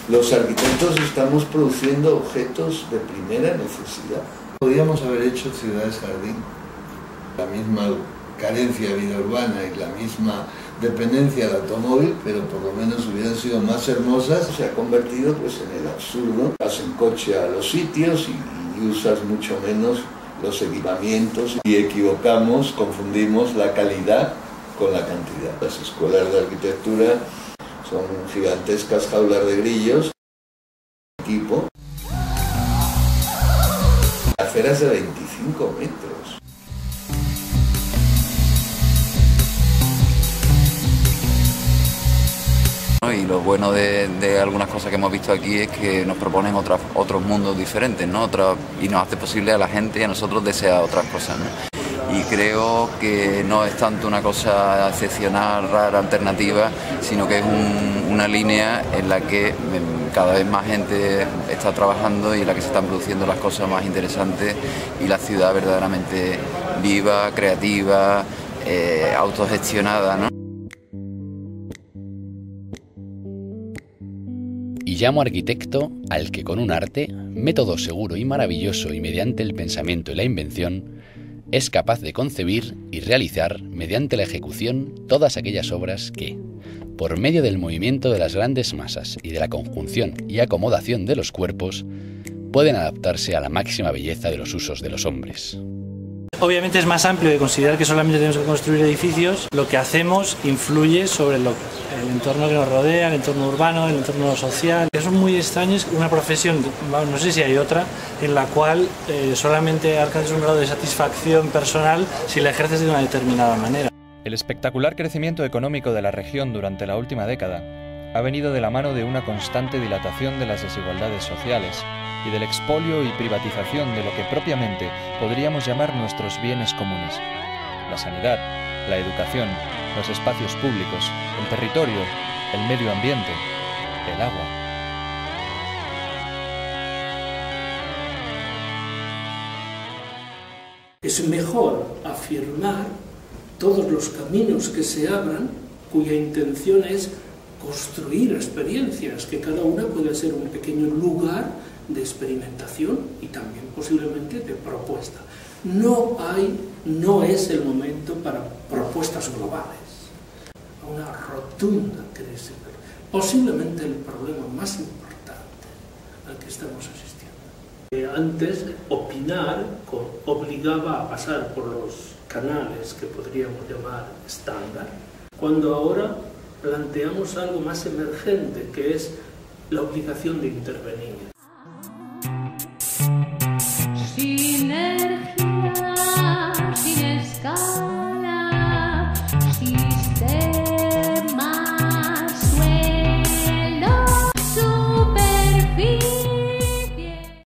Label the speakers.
Speaker 1: Los arquitectos estamos produciendo objetos de primera necesidad. Podríamos haber hecho ciudades jardín, la misma carencia de vida urbana y la misma dependencia del automóvil, pero por lo menos hubieran sido más hermosas. Se ha convertido pues en el absurdo. Vas en coche a los sitios y usas mucho menos los equipamientos y equivocamos, confundimos la calidad con la cantidad. Las escuelas de arquitectura son gigantescas jaulas de grillos, equipo, aceras de 25 metros.
Speaker 2: Y lo bueno de algunas cosas que hemos visto aquí es que nos proponen otros mundos diferentes, ¿no? Y nos hace posible a la gente y a nosotros desear otras cosas, ¿no? Y creo que no es tanto una cosa excepcional, rara, alternativa, sino que es una línea en la que cada vez más gente está trabajando y en la que se están produciendo las cosas más interesantes y la ciudad verdaderamente viva, creativa, autogestionada, ¿no?
Speaker 3: Y llamo arquitecto al que con un arte, método seguro y maravilloso y mediante el pensamiento y la invención, es capaz de concebir y realizar mediante la ejecución todas aquellas obras que, por medio del movimiento de las grandes masas y de la conjunción y acomodación de los cuerpos, pueden adaptarse a la máxima belleza de los usos de los hombres.
Speaker 4: Obviamente es más amplio de considerar que solamente tenemos que construir edificios. Lo que hacemos influye sobre el entorno que nos rodea, el entorno urbano, el entorno social. Es muy extraño, es una profesión, no sé si hay otra, en la cual solamente alcanzas un grado de satisfacción personal si la ejerces de una determinada manera.
Speaker 5: El espectacular crecimiento económico de la región durante la última década ha venido de la mano de una constante dilatación de las desigualdades sociales y del expolio y privatización de lo que propiamente podríamos llamar nuestros bienes comunes: la sanidad, la educación, los espacios públicos, el territorio, el medio ambiente, el agua.
Speaker 6: Es mejor afirmar todos los caminos que se abran, cuya intención es construir experiencias, que cada una puede ser un pequeño lugar de experimentación y también posiblemente de propuesta. No es el momento para propuestas globales, una rotunda crisis. Posiblemente el problema más importante al que estamos asistiendo. Antes, opinar obligaba a pasar por los canales que podríamos llamar estándar, cuando ahora planteamos algo más emergente, que es la obligación de intervenir.